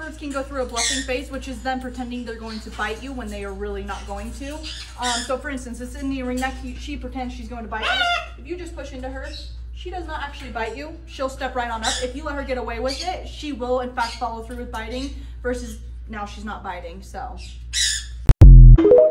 birds can go through a bluffing phase, which is them pretending they're going to bite you when they are really not going to. So for instance, it's in the ring neck, she pretends she's going to bite us. If you just push into her, she does not actually bite you. She'll step right on up. If you let her get away with it, she will in fact follow through with biting, versus now she's not biting, so.